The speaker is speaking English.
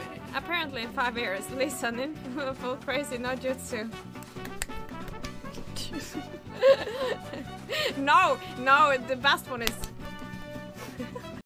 apparently in 5 years. Listening full crazy, no jutsu. No, no, the best one is